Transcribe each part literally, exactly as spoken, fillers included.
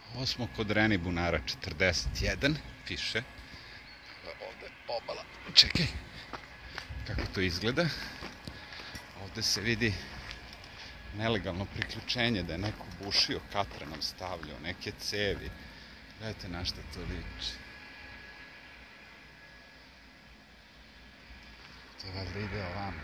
Ovo smo kod Reni bunara četrdeset jedan, piše. Ovde je obala. Čekaj, kako to izgleda. Ovde se vidi nelegalno priključenje, da je neko bušio, katre nam stavljao, neke cevi. Gledajte na šta to liči. To valjda ide ovamo.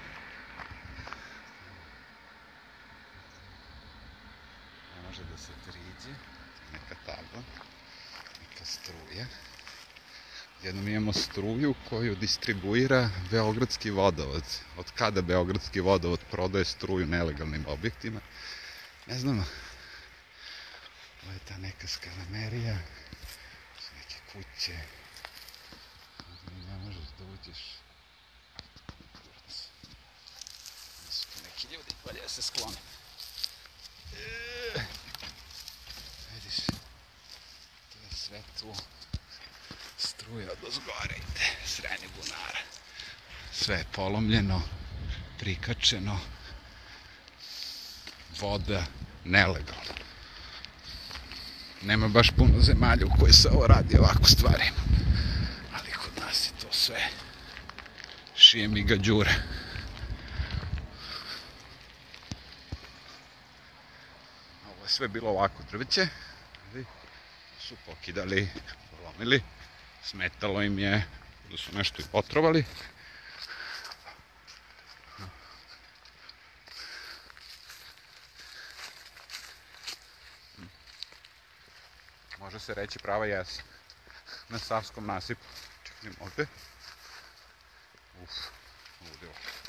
Ne može da se priđe. Neka tabla, neka struja. Jednom imamo struju koju distribuira Beogradski vodovod. Od kada Beogradski vodovod prodaje struju nelegalnim objektima? Ne znamo. Ovo je ta neka skalamerija. Neke kuće. Ne možeš da uđeš. Nisu tu neki ljudi, valja da se sklone. Vidiš, to je sve tu. Struja od ozgore ide, s Reni bunara. Sve je polomljeno, prikačeno. Voda nelegalno. Nema baš puno zemalja u kojoj se ovo radi ovako stvarima. Ali kod nas je to sve šijem i gađure. Ovo je sve bilo ovako drveće. Su pokidali, polomili. Smetalo im je da su nešto i potrovali. Može se reći prava jesen. Na Savskom nasipu. Čekaj ovde. Uf, ludilo.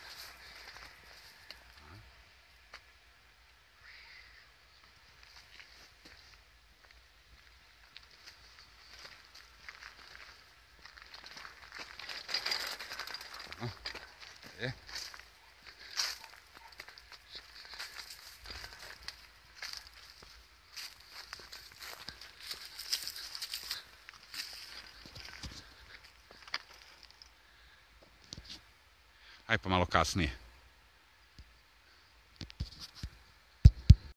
E. Aj pa malo kasnije.